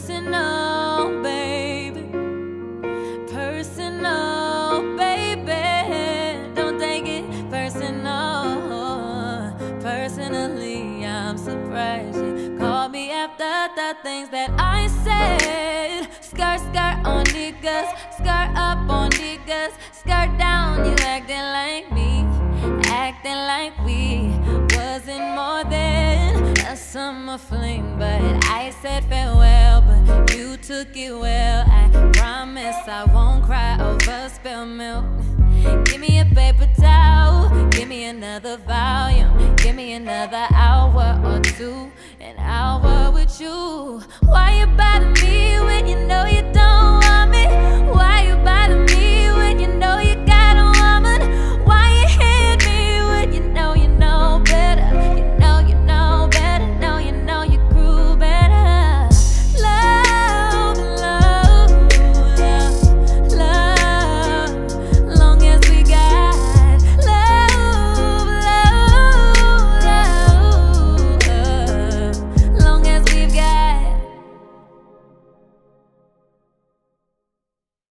personal, baby. Personal, baby. Don't take it personal. Personally, I'm surprised you called me after the things that I said. Skirt, skirt on niggas, skirt up on niggas, skirt down, you acting like me, acting like we wasn't more than a summer fling. But I said farewell, but you took it well. I promise I won't cry over spilled milk. Give me a paper towel, give me another volume, give me another hour or two, an hour with you. Why you bothering me?